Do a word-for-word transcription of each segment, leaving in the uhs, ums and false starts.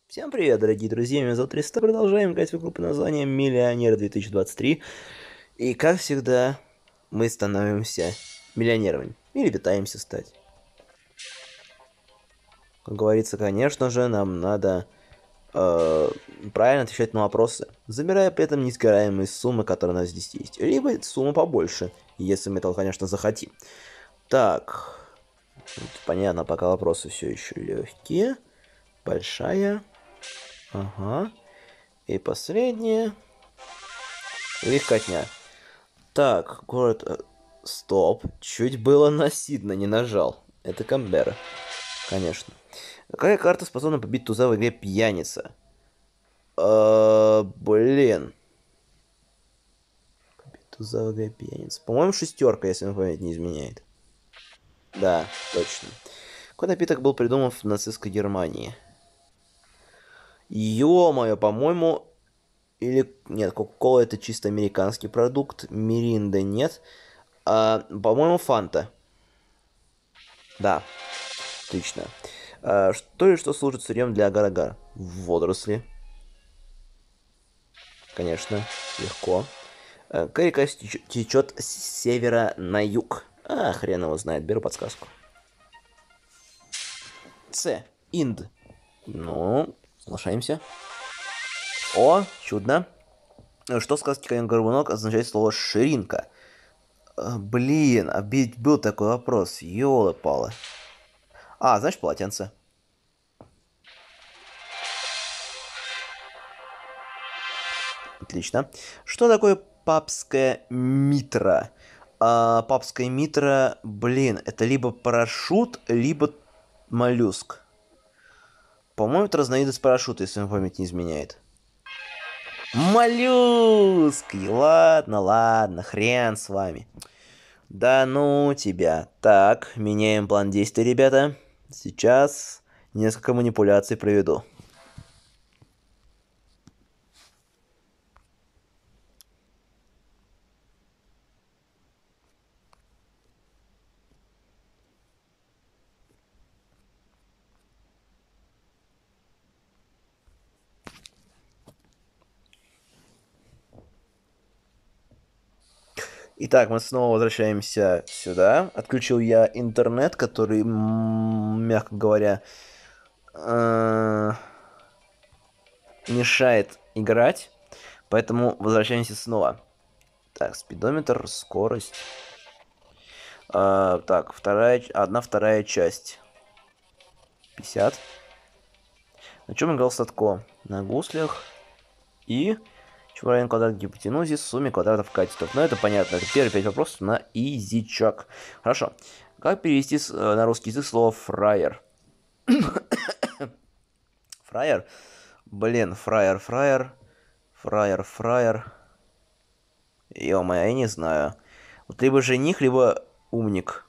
Всем привет, дорогие друзья, меня зовут Триста. Продолжаем играть в игру под названием Миллионер две тысячи двадцать три. И, как всегда, мы становимся миллионерами. Или пытаемся стать. Как говорится, конечно же, нам надо э, правильно отвечать на вопросы, забирая при этом несгораемые суммы, которые у нас здесь есть. Либо сумму побольше, если мы этого, конечно, захотим. Так, понятно, пока вопросы все еще легкие. Большая. Ага. И последнее. Легкотня. Так, город... э, Стоп. Чуть было на Сидна не нажал. Это Камбера. Конечно. Какая карта способна побить туза в игре Пьяница? Э, блин. Побить туза в игре Пьяница. По-моему, шестерка, если мне память не изменяет. Да, точно. Какой напиток был придуман в нацистской Германии? Ё-моё, по-моему... Или... Нет, Кока-Кола это чисто американский продукт. Миринда нет. А, по-моему, Фанта. Да, отлично. А, что или что служит сырьем для агар-агар? Водоросли. Конечно, легко. А, какая река теч- течет с севера на юг? А, хрен его знает, беру подсказку. С. Инд. Ну, соглашаемся. О, чудно. Что в сказке «Конек-горбунок» означает слово «ширинка»? А, блин, а ведь был такой вопрос. Ёлы-палы. А, значит, полотенце. Отлично. Что такое папская митра? А, папская митра, блин, это либо парашют, либо моллюск. По-моему, это разновидность парашюта, если мне память не изменяет. Моллюск! И ладно, ладно, хрен с вами. Да ну тебя. Так, меняем план действий, ребята. Сейчас несколько манипуляций проведу. Итак, мы снова возвращаемся сюда. Отключил я интернет, который, м, мягко говоря, э, мешает играть. Поэтому возвращаемся снова. Так, спидометр, скорость. А, так, вторая, ч- одна вторая часть. пятьдесят. На чем играл Садко? На гуслях. И чего равен квадрат гипотенузе в сумме квадратов катетов. Ну, это понятно. Это первые пять вопросов на изичак. Хорошо. Как перевести с- э, на русский язык слово фраер? Фраер? Блин, фраер, фраер. Фраер, фраер. Ё-моё, я не знаю. Вот либо жених, либо умник.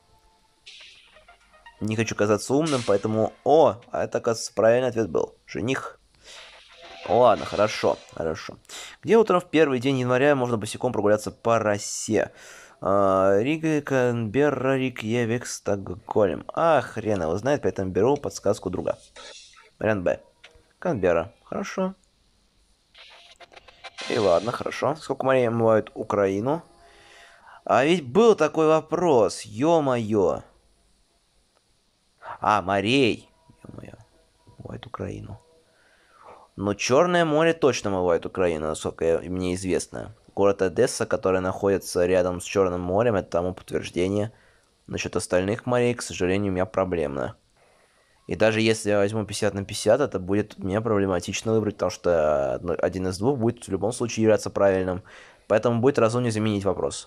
Не хочу казаться умным, поэтому... О, а это, оказывается, правильный ответ был. Жених. Ладно, хорошо, хорошо. Где утром в первый день января можно босиком прогуляться по росе? А, Рига, Канберра, Рейкьявик, Стокгольм. А, хрен его знает, поэтому беру подсказку друга. Вариант Б. Канберра. Хорошо. И ладно, хорошо. Сколько морей омывают Украину? А ведь был такой вопрос, ё-моё. А, морей. Ё-моё. Омывает Украину. Но Черное море точно омывает Украину, насколько я- мне известно. Город Одесса, который находится рядом с Черным морем, это тому подтверждение. Насчет остальных морей, к сожалению, у меня проблемно. И даже если я возьму пятьдесят на пятьдесят, это будет мне проблематично выбрать, потому что одно- один из двух будет в любом случае являться правильным. Поэтому будет разумнее заменить вопрос.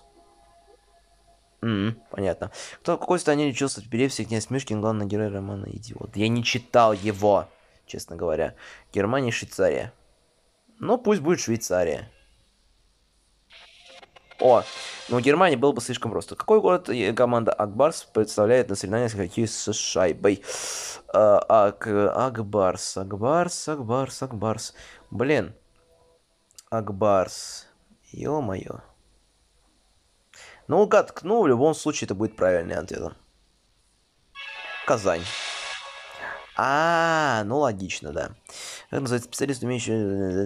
М, понятно. Кто в какой стране лечился в эпилепсии князь Мышкин, главный герой романа «Идиот»? Я не читал его, честно говоря. Германия, Швейцария. Ну, пусть будет Швейцария. О, ну Германия было бы слишком просто. Какой город и команда Акбарс представляет на соревнованиях с хоккею с шайбой? А, Ак, Акбарс, Акбарс, Акбарс, Акбарс. Блин, Акбарс. Ё-моё. Ну, гадк, ну, в любом случае это будет правильный ответ. Казань. А, ну логично, да. Как называется специалист, умеющий...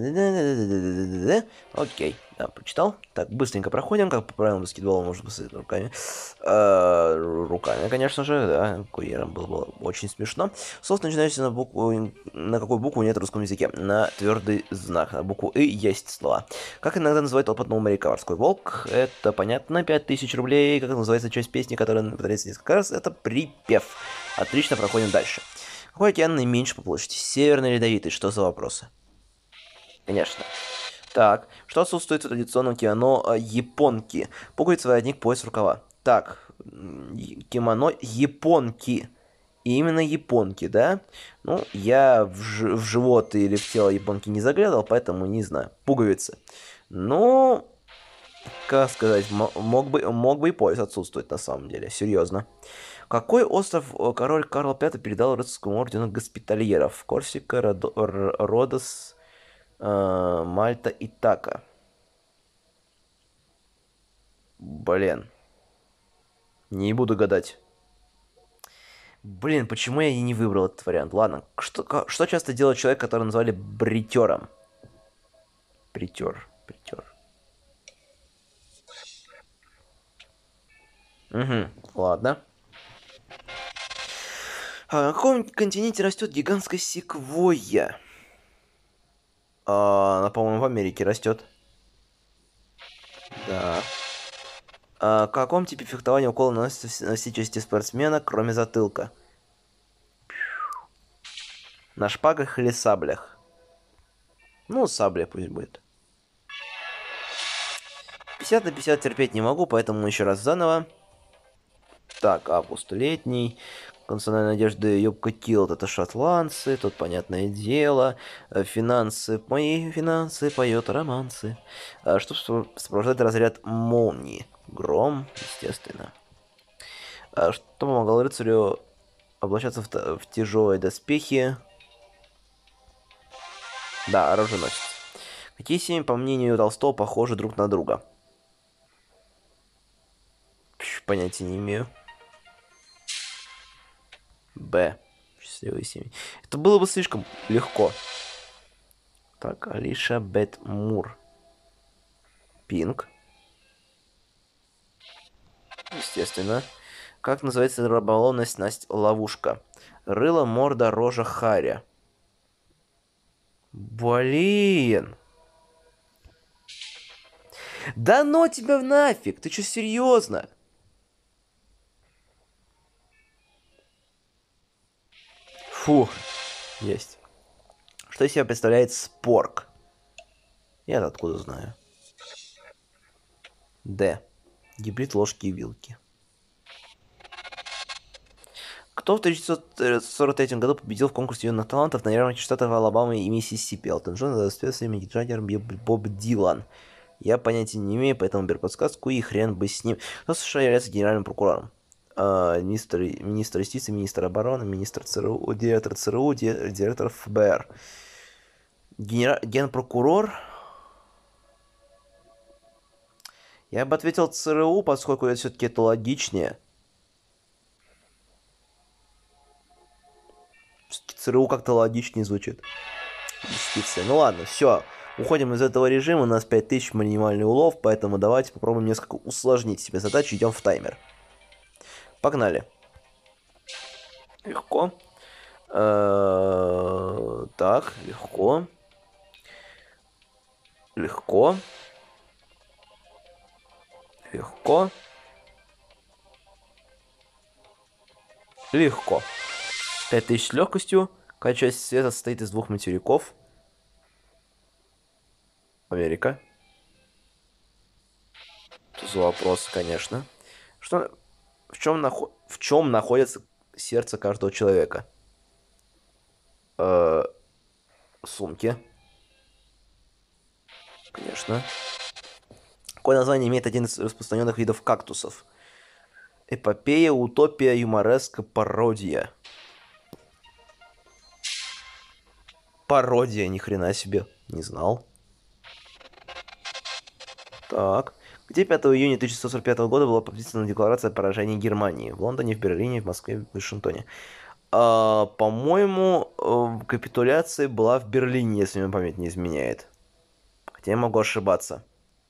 Окей, да, прочитал. Так, быстренько проходим, как по правилам баскетбола можно посмотреть руками. А, руками, конечно же, да, курьером было, было очень смешно. Слово начинающееся на букву... На какую букву нет в русском языке? На твердый знак. На букву «и» есть слова. Как иногда называют опытного моряка? Морской волк. Это понятно. пять тысяч рублей. Как называется часть песни, которая повторяется несколько раз? Это припев. Отлично, проходим дальше. Какой океан наименьше по площади? Северный, ледовитый? Что за вопросы? Конечно. Так, что отсутствует в традиционном кимоно э, японки? Пуговица, воротник, пояс, рукава. Так, кимоно японки. И именно японки, да? Ну, я в, ж в живот или в тело японки не заглядывал, поэтому не знаю. Пуговицы. Ну, как сказать, мог бы, мог бы и пояс отсутствовать на самом деле. Серьезно. Какой остров король Карл Пятый передал рыцарскому ордену госпитальеров? Корсика, Родо, Родос, э, Мальта, Итака. Блин. Не буду гадать. Блин, почему я не выбрал этот вариант? Ладно, что, что часто делает человек, которого назвали бритером? Бритер, бритер. Угу, ладно. А на каком континенте растет гигантская секвойя? А, она, по-моему, в Америке растет. Да. А, в каком типе фехтования укол наносится на все части спортсмена, кроме затылка? На шпагах или саблях? Ну, сабля пусть будет. пятьдесят на пятьдесят терпеть не могу, поэтому еще раз заново. Так, август летний. Национальная надежда Юбка Тилт — это шотландцы, тут понятное дело. Финансы, мои финансы, поет романсы. А что сопровождает разряд молнии? Гром, естественно. А что помогало рыцарю облачаться в, в тяжелые доспехи? Да, оруженосец. Какие семьи, по мнению Толстого, похожи друг на друга? Пш, понятия не имею. Б. Счастливые семьи. Это было бы слишком легко. Так, Алиша Бет Мур. Пинк. Естественно. Как называется рыболовная снасть ловушка? Рыло, морда, рожа, харя. Блин. Да ну тебя нафиг! Ты что, серьезно? Фух. Есть. Что из себя представляет спорк? Я откуда знаю? Д. Гибрид ложки и вилки. Кто в тысяча девятьсот сорок третьем году победил в конкурсе юных талантов на ярмарке штатов Алабама и Миссисипи? Элтон Джон, Микки Джаггер, Боб Дилан. Я понятия не имею, поэтому беру подсказку и хрен бы с ним. Кто в США является генеральным прокурором? А, министр, министр юстиции, министр обороны, министр ЦРУ, директор ЦРУ, директор ФБР. Генера... Генпрокурор? Я бы ответил ЦРУ, поскольку это все-таки это логичнее. ЦРУ как-то логичнее звучит. Юстиция. Ну ладно, все. Уходим из этого режима. У нас пять тысяч минимальный улов, поэтому давайте попробуем несколько усложнить себе задачу. Идем в таймер. Погнали. Легко. Так, легко. Легко. Легко. Легко. пять тысяч с легкостью. Какая часть света состоит из двух материков? Америка. Что за вопрос, конечно. Что, в чем, нахо... в чем находится сердце каждого человека? Э-э... Сумки. Конечно. Какое название имеет один из распространенных видов кактусов? Эпопея, утопия, юмореска, пародия. Пародия, ни хрена себе. Не знал. Так. Где пятого июня тысяча девятьсот сорок пятого года была подписана декларация о поражении Германии? В Лондоне, в Берлине, в Москве, в Вашингтоне. А, по-моему, э, капитуляция была в Берлине, если мне память не изменяет. Хотя я могу ошибаться.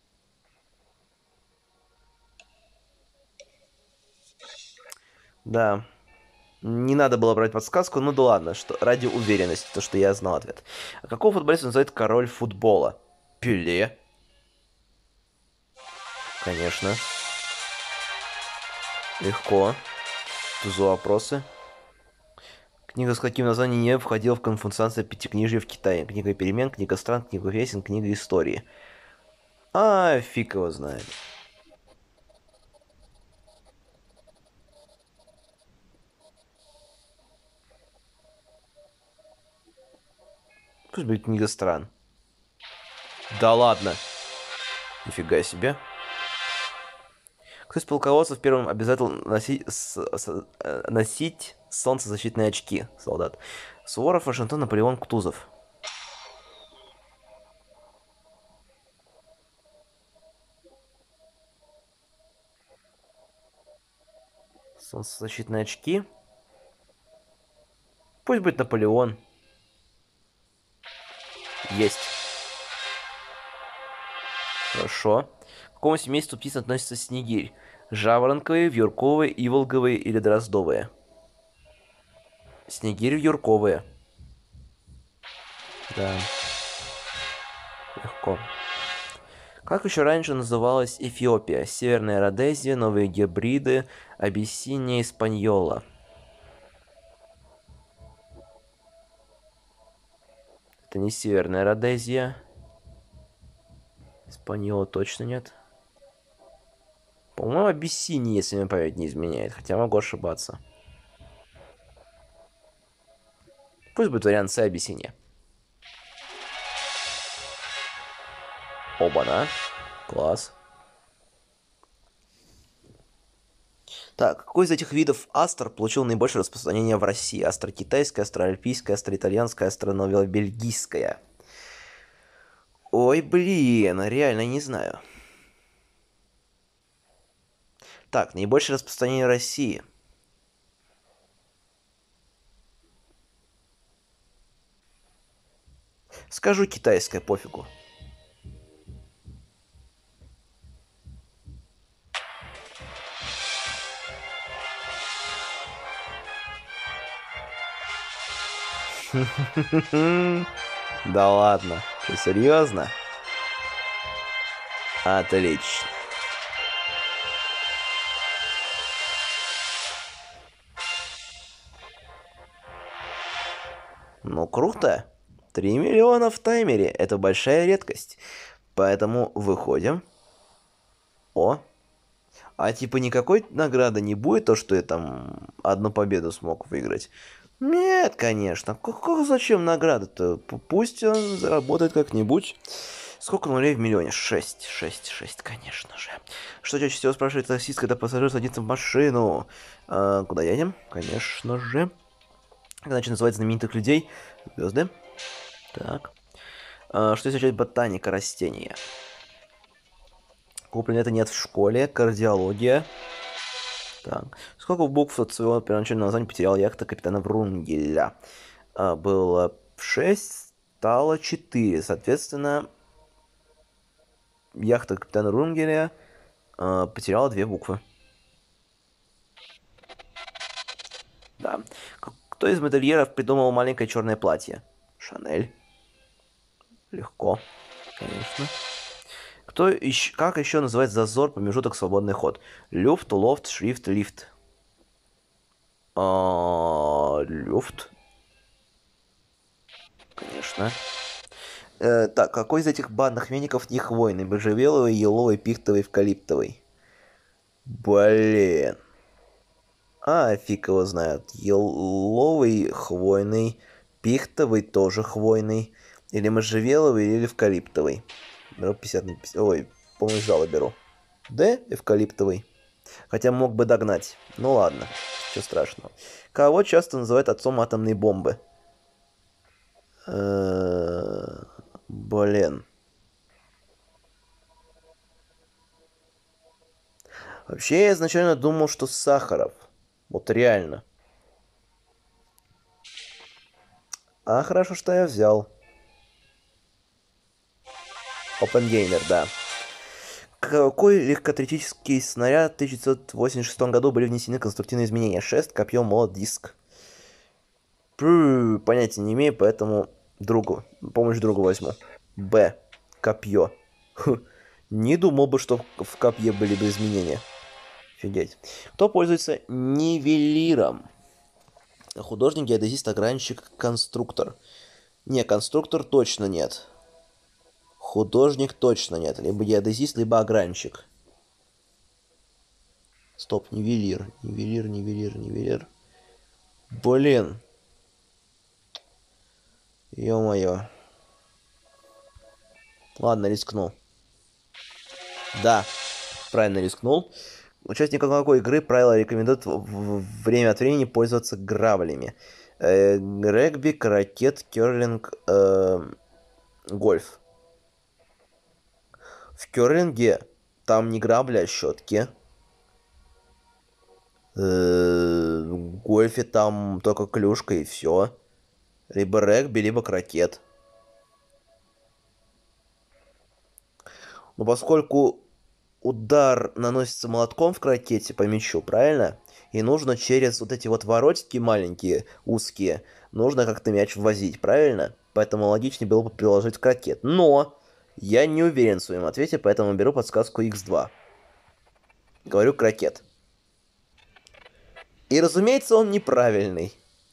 Да. Не надо было брать подсказку, ну да ладно, что ради уверенности, то что я знал ответ. А какого футболиста называют король футбола? Пеле. Конечно. Легко. Что за вопросы? Книга с каким названием не входила в конфуцианство пятикнижья в Китае? Книга перемен, книга стран, книга песен, книга истории. А, фиг его знает. Пусть будет книга стран. Да ладно. Нифига себе. Кто из полководцев первым обязательно носить, с, с, э, носить солнцезащитные очки, солдат? Суворов, Вашингтон, Наполеон, Кутузов. Солнцезащитные очки. Пусть будет Наполеон. Есть. Хорошо. К какому семейству птиц относится снегирь? Жаворонковые, вьюрковые, иволговые или дроздовые? Снегирь вьюрковые. Да, легко. Как еще раньше называлась Эфиопия? Северная Родезия, Новые Гебриды, Абиссиния, Испаньола. Это не Северная Родезия. Испаньола точно нет. По-моему, Абиссиния, если мне память не изменяет. Хотя могу ошибаться. Пусть будет вариант С, Абиссиния. Оба-на. Класс. Так, какой из этих видов астр получил наибольшее распространение в России? Астра китайская, астра альпийская, астра итальянская, астра новобельгийская. Ой, блин, реально не знаю. Так, наибольшее распространение в России. Скажу китайская, пофигу. Да ладно. Что, серьезно? Отлично. Ну, круто. Три миллиона в таймере. Это большая редкость. Поэтому выходим. О. А типа никакой награды не будет, то, что я там одну победу смог выиграть? Нет, конечно. Какого зачем награда-то? Пусть он заработает как-нибудь. Сколько нулей в миллионе? Шесть, шесть, шесть, конечно же. Что чаще всего спрашивает таксист, когда пассажир садится в машину? А, куда едем? Конечно же. Как иначе называть знаменитых людей? Звезды. Так. А, что означает ботаника растения? Какого предмета нет в школе? Кардиология. Так. Сколько букв от своего первоначального названия потеряла яхта капитана Врунгеля? А, было шесть, стало четыре. Соответственно, яхта капитана Врунгеля а, потеряла две буквы. Да. Кто из модельеров придумал маленькое черное платье? Шанель. Легко, конечно. Кто еще, как еще называть зазор, промежуток, свободный ход? Люфт, лофт, шрифт, лифт. А, люфт. Конечно. Э, так, какой из этих банных веников не хвойный? Можжевеловый, еловый, пихтовый, эвкалиптовый. Блин. А, фиг его знает. Еловый, хвойный, пихтовый тоже хвойный. Или можжевеловый, или эвкалиптовый. Беру пятьдесят на пятьдесят. Ой, помощь зала беру. Д, эвкалиптовый. Хотя мог бы догнать. Ну ладно, ничего страшного. Кого часто называют отцом атомной бомбы? Э, Блин. Вообще, я изначально думал, что Сахаров. Вот реально. А хорошо, что я взял. Опенгеймер, да. Какой легкоатлетический снаряд в тысяча девятьсот восемьдесят шестом году были внесены конструктивные изменения? Шест, копье, молот, диск. Пу, понятия не имею, поэтому другу, помощь другу возьму. Б. Копье. Хм. Не думал бы, что в копье были бы изменения. Офигеть. Кто пользуется нивелиром? Художник, геодезист, ограничик, конструктор. Не, конструктор точно нет. Художник точно нет. Либо геодезист, либо ограничик. Стоп, нивелир. Нивелир, нивелир, нивелир. Блин. Ё-моё. Ладно, рискнул. Да, правильно рискнул. Участникам какой игры правила рекомендуют время от времени пользоваться граблями? Э, регби, крокет, керлинг, э, гольф. В керлинге там не грабли, а щетки. Э, в гольфе там только клюшка и все. Либо регби, либо крокет. Но поскольку удар наносится молотком в крокете по мячу, правильно? И нужно через вот эти вот воротики маленькие, узкие, нужно как-то мяч ввозить, правильно? Поэтому логичнее было бы приложить крокет. Но я не уверен в своем ответе, поэтому беру подсказку икс два. Говорю крокет. И, разумеется, он неправильный.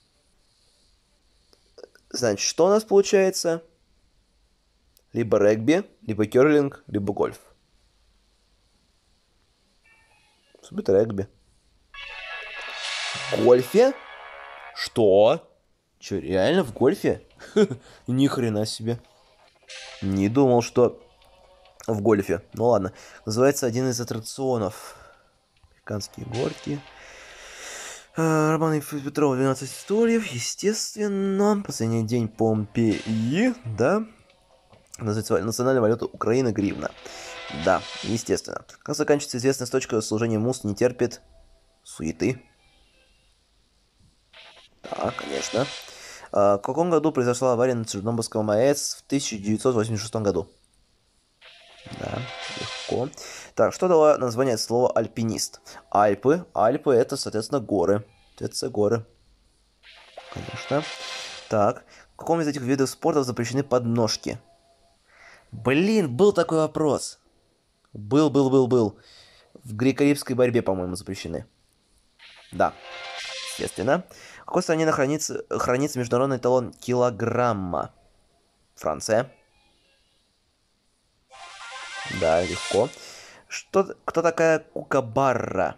Значит, что у нас получается? Либо регби, либо керлинг, либо гольф. Субит регби. В гольфе? Что? Че, реально в гольфе? Ни хрена себе. Не думал, что в гольфе. Ну ладно. Называется один из аттракционов. Американские горки. Роман Петрова, двенадцать стульев, естественно. Последний день Помпеи, да. Национальная валюта Украины гривна. Да, естественно. Как заканчивается известная точка служения МУС не терпит суеты. Да, конечно. А, в каком году произошла авария на Чернобыльском АЭС? В тысяча девятьсот восемьдесят шестом году. Да, легко. Так, что дало название слова альпинист? Альпы. Альпы это, соответственно, горы. Это горы. Конечно. Так, в каком из этих видов спорта запрещены подножки? Блин, был такой вопрос. Был, был, был, был. В греко-римской борьбе, по-моему, запрещены. Да, естественно. В какой стране хранится, хранится международный эталон килограмма? Франция. Да, легко. Что, кто такая кукабарра?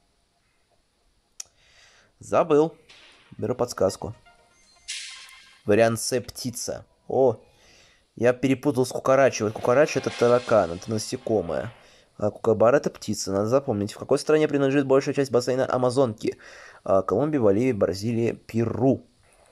Забыл. Беру подсказку. Вариант С птица. О, я перепутал с кукарачей. Вот кукарача это таракан, это насекомое. А кукабара это птица, надо запомнить. В какой стране принадлежит большая часть бассейна Амазонки? А, Колумбия, Боливия, Бразилия, Перу.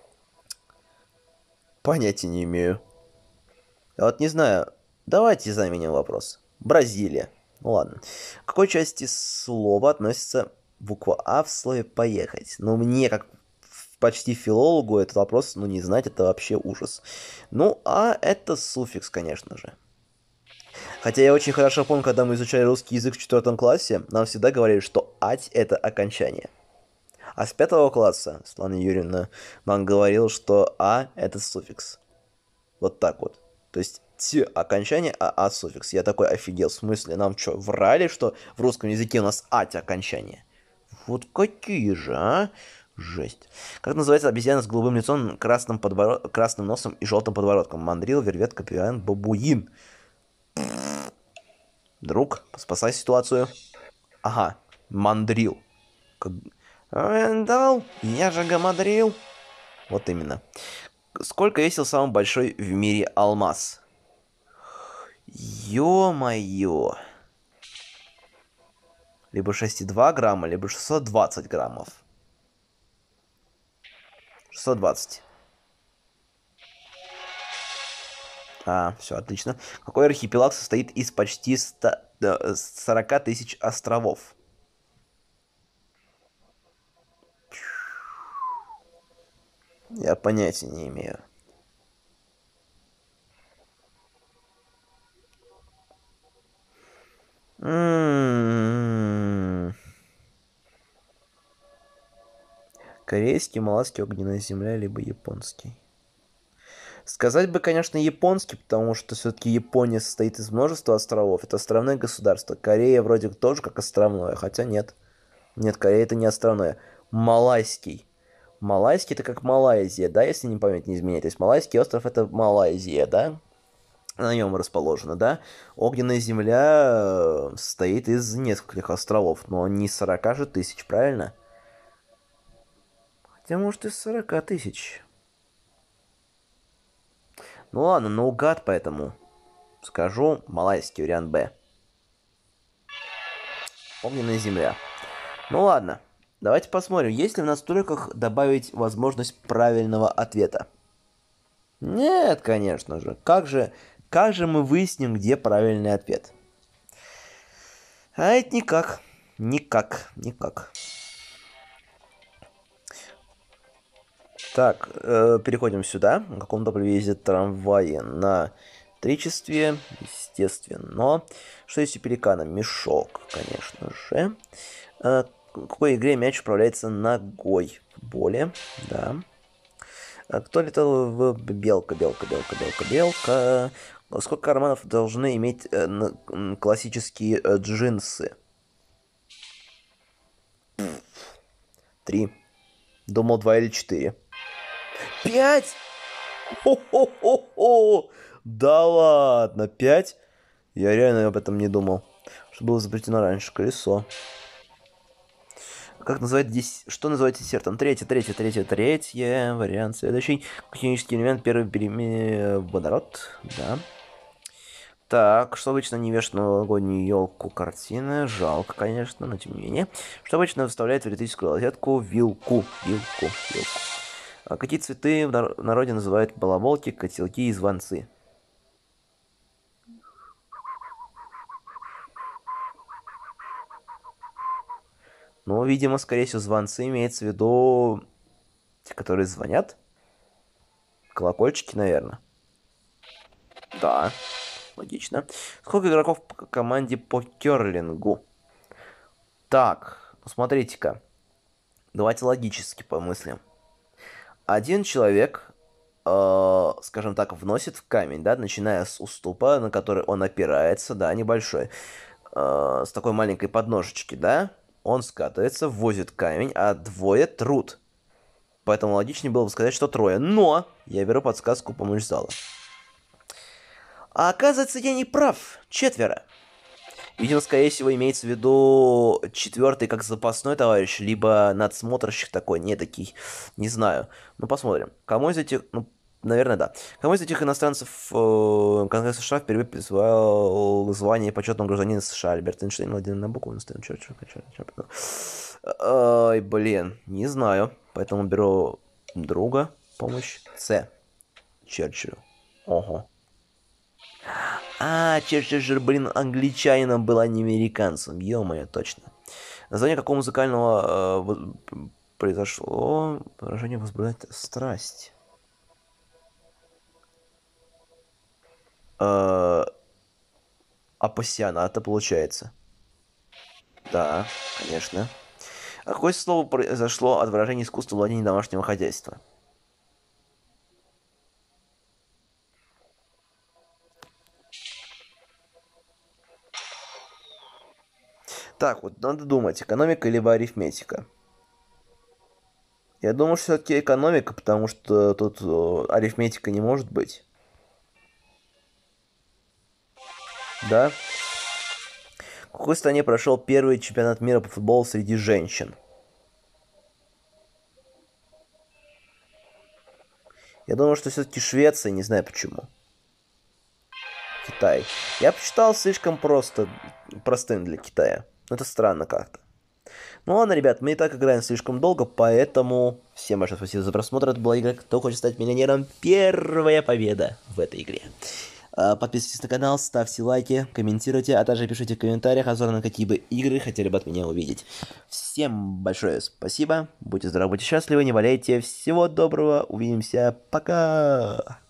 Понятия не имею. Я вот не знаю. Давайте заменим вопрос. Бразилия. Ну ладно. К какой части слова относится буква А в слове «поехать»? Ну, мне, как почти филологу, этот вопрос, ну, не знать, это вообще ужас. Ну, А это суффикс, конечно же. Хотя я очень хорошо помню, когда мы изучали русский язык в четвертом классе, нам всегда говорили, что «ать» — это окончание. А с пятого класса Светлана Юрьевна нам говорила, что «а» — это суффикс. Вот так вот. То есть «т» окончание, а «а» суффикс. Я такой офигел. В смысле, нам что, врали, что в русском языке у нас «ать» окончание? Вот какие же, а? Жесть. Как называется обезьяна с голубым лицом, красным, подбород... красным носом и желтым подбородком? Мандрил, вервет, капиван, бабуин. Друг, спасай ситуацию. Ага, мандрил. Как... Дал, я же гамадрил. Вот именно. Сколько весил самый большой в мире алмаз? Ё-моё. Либо шесть и два грамма, либо шестьсот двадцать граммов. шестьсот двадцать. А, все, отлично. Какой архипелаг состоит из почти сорока тысяч островов? Я понятия не имею. Корейский, малайский, огненная земля, либо японский. Сказать бы, конечно, японский, потому что все-таки Япония состоит из множества островов. Это островное государство. Корея вроде тоже как островное, хотя нет. Нет, Корея это не островное. Малайский. Малайский это как Малайзия, да, если не память не изменяет. То есть Малайский остров это Малайзия, да? На нем расположено, да? Огненная земля состоит из нескольких островов, но не сорока же тысяч, правильно? Хотя, может, из сорока тысяч. Ну ладно, наугад, поэтому скажу малайский вариант Б. Огненная земля. Ну ладно, давайте посмотрим, есть ли в настройках добавить возможность правильного ответа. Нет, конечно же. Как же, как же мы выясним, где правильный ответ? А это никак. Никак, никак. Так, э, переходим сюда. На каком топливе ездит трамваи? На электричестве, естественно. Что есть у пеликана? Мешок, конечно же. Э, в какой игре мяч управляется ногой? В футболе, да. А кто летал в белка, белка, белка, белка, белка? Сколько карманов должны иметь э, на, классические э, джинсы? Три. Думал, два или четыре. Пять! Хо-хо-хо-хо! Да ладно, пять? Я реально об этом не думал. Что было изобретено раньше? Колесо. Как называть здесь... Что называть десертом? Третье, третье, третье, третье. Вариант следующий. Химический элемент, первый перемен... Водород. Да. Так, что обычно не вешают на новогоднюю елку? Картины. Жалко, конечно, но тем не менее. Что обычно вставляет в электрическую розетку? Вилку. Вилку. Вилку. А какие цветы в народе называют балаболки, котелки и звонцы? Ну, видимо, скорее всего, звонцы имеется в виду те, которые звонят. Колокольчики, наверное. Да, логично. Сколько игроков по команде по керлингу? Так, посмотрите-ка. Давайте логически помыслим. Один человек, э, скажем так, вносит в камень, да, начиная с уступа, на который он опирается, да, небольшой, э, с такой маленькой подножечки, да, он скатывается, ввозит камень, а двое трут. Поэтому логичнее было бы сказать, что трое. Но я беру подсказку помощь зала. А оказывается, я не прав. Четверо. Видимо, скорее всего, имеется в виду четвертый как запасной товарищ, либо надсмотрщик такой, не такий, не знаю. Ну, посмотрим. Кому из этих, ну, наверное, да. Кому из этих иностранцев э, Конгресс США впервые присвоил звание почетного гражданина США? Альберт Эйнштейн, Владимир Набоков, Институт Черчилль. Ой, блин, не знаю. Поэтому беру друга, помощь, С. Черчиллю. Ого. А, Черчилль же, блин, англичанином был, а не американцем. Ё-моё, точно. Название какого музыкального э, произошло? Выражение возбуждает страсть. Э, апассионата, получается. Да, конечно. А какое слово произошло от выражения искусства владения домашнего хозяйства? Так, вот надо думать, экономика либо арифметика. Я думаю, что все-таки экономика, потому что тут э, арифметика не может быть. Да? В какой стране прошел первый чемпионат мира по футболу среди женщин? Я думаю, что все-таки Швеция, не знаю почему. Китай. Я посчитал слишком просто, простым для Китая. Это странно как-то. Ну ладно, ребят, мы и так играем слишком долго, поэтому всем большое спасибо за просмотр. Это была игра «Кто хочет стать миллионером?» Первая победа в этой игре. Подписывайтесь на канал, ставьте лайки, комментируйте, а также пишите в комментариях, обзор на какие бы игры хотели бы от меня увидеть. Всем большое спасибо, будьте здоровы, будьте счастливы, не болейте, всего доброго, увидимся, пока!